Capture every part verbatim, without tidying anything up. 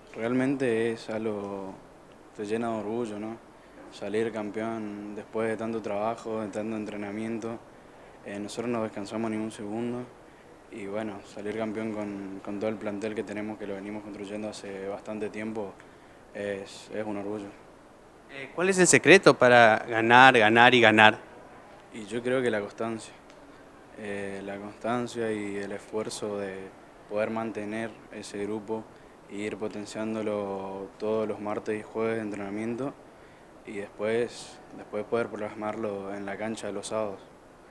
Realmente es algo, te llena de orgullo, ¿no? Salir campeón después de tanto trabajo, de tanto entrenamiento. Eh, nosotros no descansamos ni un segundo y bueno, salir campeón con, con todo el plantel que tenemos, que lo venimos construyendo hace bastante tiempo, es, es un orgullo. Eh, ¿cuál es el secreto para ganar, ganar y ganar? Y yo creo que la constancia, eh, la constancia y el esfuerzo de poder mantener ese grupo e ir potenciándolo todos los martes y jueves de entrenamiento y después, después poder plasmarlo en la cancha de los sábados.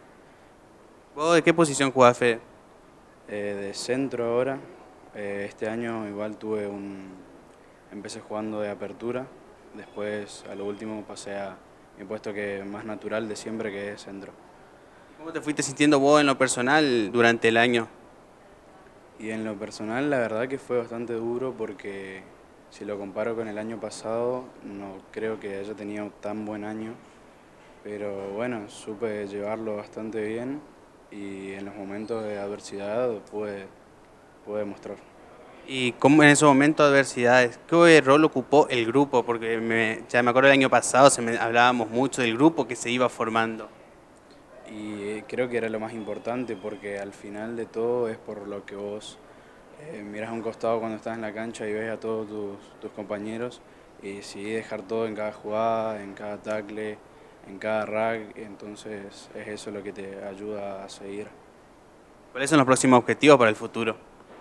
¿Vos de qué posición jugás, Fede? Eh, de centro ahora, eh, este año igual tuve un, empecé jugando de apertura, después a lo último pasé a mi puesto que más natural de siempre, que es centro. ¿Cómo te fuiste sintiendo vos en lo personal durante el año? Y en lo personal la verdad que fue bastante duro porque si lo comparo con el año pasado no creo que haya tenido tan buen año, pero bueno, supe llevarlo bastante bien y en los momentos de adversidad pude, pude demostrar. ¿Y cómo en esos momentos de adversidades, qué rol ocupó el grupo? Porque me- ya me acuerdo el año pasado se me, hablábamos mucho del grupo que se iba formando. Y creo que era lo más importante porque al final de todo es por lo que vos eh, miras a un costado cuando estás en la cancha y ves a todos tus, tus compañeros y decidís dejar todo en cada jugada, en cada tackle, en cada rack, entonces es eso lo que te ayuda a seguir. ¿Cuáles son los próximos objetivos para el futuro?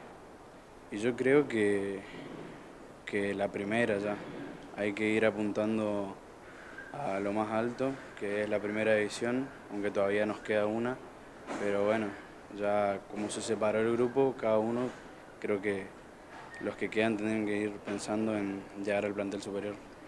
Y yo creo que, que la primera ya, hay que ir apuntando a lo más alto, que es la primera división, aunque todavía nos queda una, pero bueno, ya como se separó el grupo, cada uno, creo que los que quedan tienen que ir pensando en llegar al plantel superior.